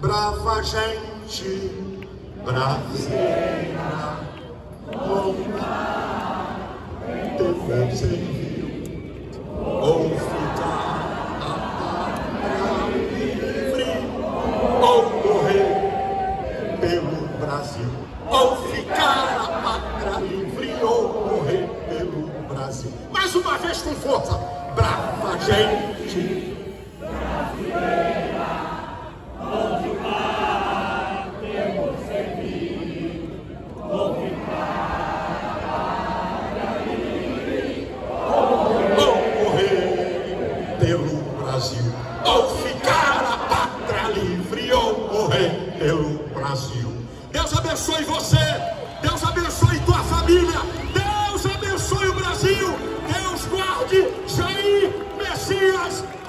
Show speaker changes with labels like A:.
A: brava gente brasileira, defender serviu ou ficar a pátria livre, ou morrer pelo Brasil, ou ficar a pátria livre, ou morrer pelo Brasil. Mais uma vez com força, brava gente brasileira, onde o mar temos servido, ou ficar a pátria livre, ou morrer pelo Brasil, ou ficar a pátria livre, ou morrer pelo Brasil. Deus abençoe você, Deus abençoe tua família, Deus abençoe o Brasil, Deus guarde Jair Messias